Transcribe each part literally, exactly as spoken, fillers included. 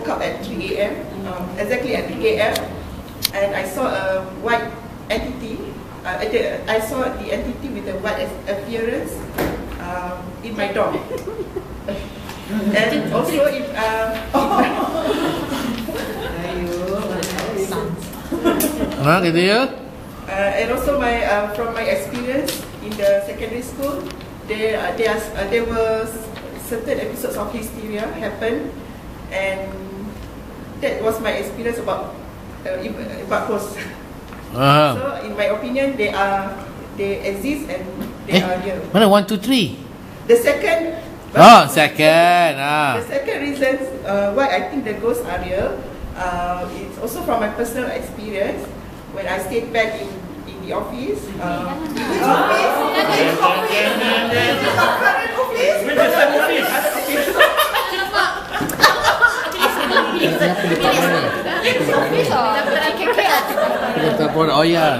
woke up at three A M Um, exactly at three A M and I saw a white entity. Uh, I, I saw the entity with a white appearance um, in my door. And also in, um, Huh, gitu ya? Uh, and also my uh, from my experience in the secondary school, there uh, there, uh, there were certain episodes of hysteria happen, and that was my experience about uh, about ghosts. Uh-huh. So in my opinion, they are they exist and they Eh, are real. mana one, two, three? The second. Oh, second. Ah. The second reason uh, why I think the ghosts are real, uh, it's also from my personal experience. When I stayed back in, in the office, uh, which office? Which office? Which office? Pendaftaran. Oh ya.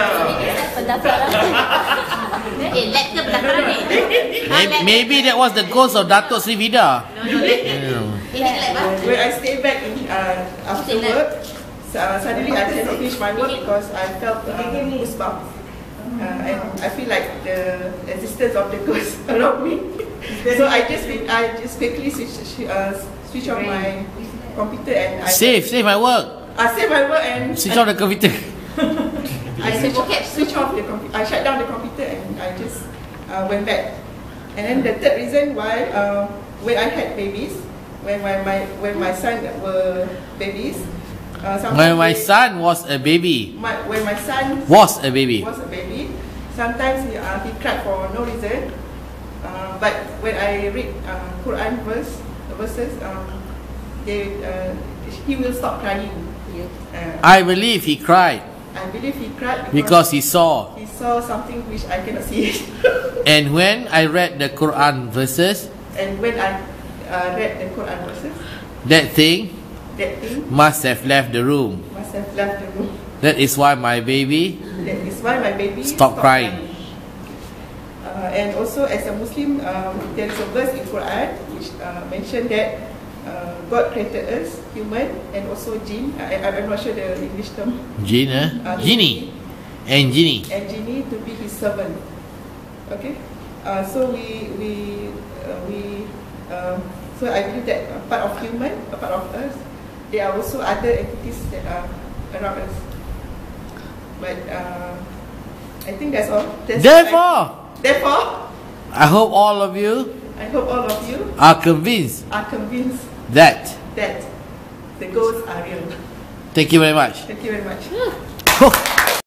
Maybe, maybe that was the ghost of Datuk Sri Vida. When I stayed back in uh, after work. Uh, suddenly I cannot finish my work because I felt uh, goosebumps. Uh, and I feel like the existence of the ghost around me. So I just I just quickly switch uh, switch on my computer and I Save, save my work. I save my work and Switch off the computer. I switch, switch off the computer. I shut down the computer and I just uh, went back. And then the third reason why uh, when I had babies, when my, my when my son were babies. Uh, when my they, son was a baby. My, when my son was a baby. Was a baby. Sometimes he, uh, he cried for no reason. Uh, but when I read uh, Quran verse verses, um, they uh, he will stop crying. Uh, I believe he cried. I believe he cried because, because he saw. He saw something which I cannot see. And when I read the Quran verses. And when I uh, read the Quran verses. That thing. That thing must have left the room. Must have left the room. That is why my baby. That is why my baby stopped crying. crying. Uh, and also, as a Muslim, um, there is a verse in Quran which uh, mentioned that uh, God created us, human, and also jinn. I, I'm not sure the English term. Jinn, eh? Uh, genie. And genie. And genie to be His servant. Okay. Uh, so we we uh, we. Uh, so I believe that a part of human, a part of us. There are also other entities that are around us. But uh, I think that's all. That's therefore, I, therefore, I hope all of you. I hope all of you are convinced. Are convinced that that the ghosts are real. Thank you very much. Thank you very much.